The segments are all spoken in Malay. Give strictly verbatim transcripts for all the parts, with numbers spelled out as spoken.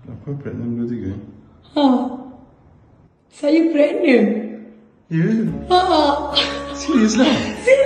Apa pregnant dua tiga? Ha. Saya pregnant. Ya? Yeah. Ha. Serius lah?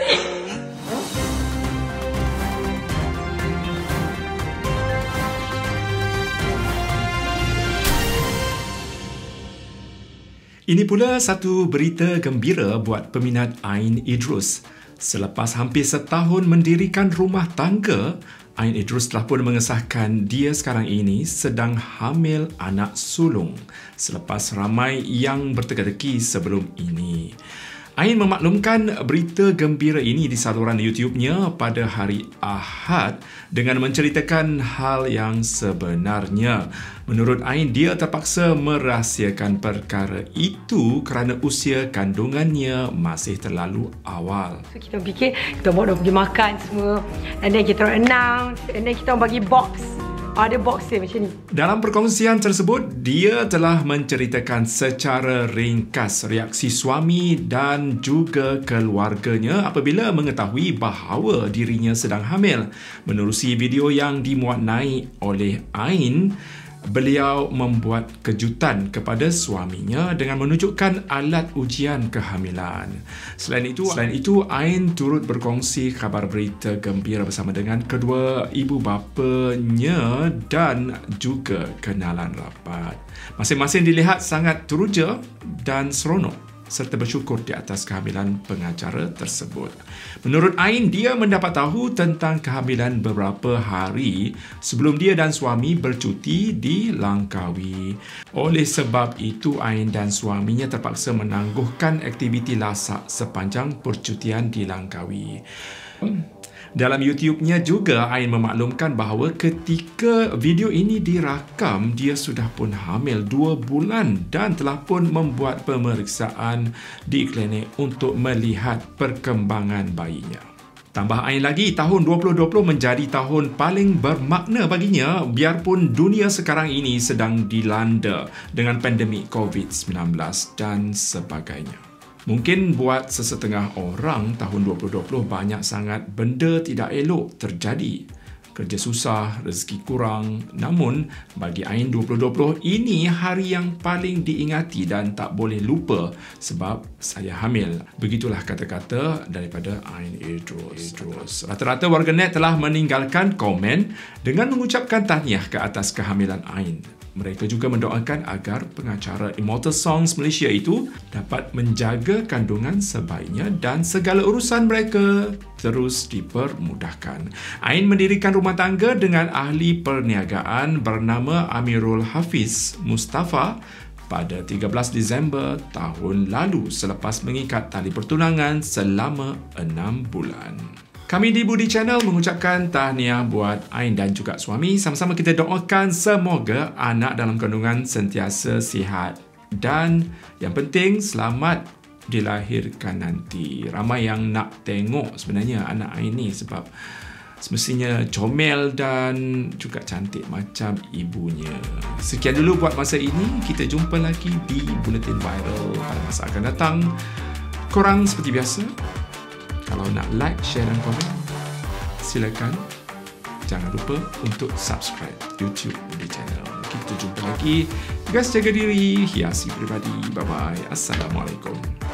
Ini pula satu berita gembira buat peminat Ain Idrus. Selepas hampir setahun mendirikan rumah tangga, Ain Idrus telah pun mengesahkan dia sekarang ini sedang hamil anak sulung selepas ramai yang berteka-teki sebelum ini. Ain memaklumkan berita gembira ini di saluran YouTube-nya pada hari Ahad dengan menceritakan hal yang sebenarnya. Menurut Ain, dia terpaksa merahsiakan perkara itu kerana usia kandungannya masih terlalu awal. So, kita fikir kita bawa dah pergi makan semua, and then kita announce, and then kita bagi box. Ada box dia macam ni. Dalam perkongsian tersebut, dia telah menceritakan secara ringkas reaksi suami dan juga keluarganya apabila mengetahui bahawa dirinya sedang hamil. Menerusi video yang dimuat naik oleh Ain, beliau membuat kejutan kepada suaminya dengan menunjukkan alat ujian kehamilan. Selain itu, selain itu Ain turut berkongsi khabar berita gembira bersama dengan kedua ibu bapanya dan juga kenalan rapat. Masing-masing dilihat sangat teruja dan seronok serta bersyukur di atas kehamilan pengacara tersebut. Menurut Ain, dia mendapat tahu tentang kehamilan beberapa hari sebelum dia dan suami bercuti di Langkawi. Oleh sebab itu, Ain dan suaminya terpaksa menangguhkan aktiviti lasak sepanjang percutian di Langkawi. Dalam YouTube-nya juga, Ain memaklumkan bahawa ketika video ini dirakam, dia sudah pun hamil dua bulan dan telah pun membuat pemeriksaan di klinik untuk melihat perkembangan bayinya. Tambah Ain lagi, tahun dua ribu dua puluh menjadi tahun paling bermakna baginya biarpun dunia sekarang ini sedang dilanda dengan pandemik covid sembilan belas dan sebagainya. Mungkin buat sesetengah orang, tahun dua ribu dua puluh banyak sangat benda tidak elok terjadi. Kerja susah, rezeki kurang. Namun, bagi Ain dua ribu dua puluh, ini hari yang paling diingati dan tak boleh lupa sebab saya hamil. Begitulah kata-kata daripada Ain Idrus. Rata-rata warganet telah meninggalkan komen dengan mengucapkan tahniah ke atas kehamilan Ain. Mereka juga mendoakan agar pengacara Immortal Songs Malaysia itu dapat menjaga kandungan sebaiknya dan segala urusan mereka terus dipermudahkan. Ain mendirikan rumah tangga dengan ahli perniagaan bernama Amirul Hafiz Mustafa pada tiga belas Disember tahun lalu selepas mengikat tali pertunangan selama enam bulan. Kami di Budi Channel mengucapkan tahniah buat Ain dan juga suami. Sama-sama kita doakan semoga anak dalam kandungan sentiasa sihat. Dan yang penting, selamat dilahirkan nanti. Ramai yang nak tengok sebenarnya anak Ain ni sebab semestinya comel dan juga cantik macam ibunya. Sekian dulu buat masa ini. Kita jumpa lagi di Buletin Viral pada masa akan datang. Korang seperti biasa, kalau nak like, share dan komen, silakan. Jangan lupa untuk subscribe YouTube Budi Channel. Kita jumpa lagi. Guys, jaga diri, hiasi pribadi. Bye-bye. Assalamualaikum.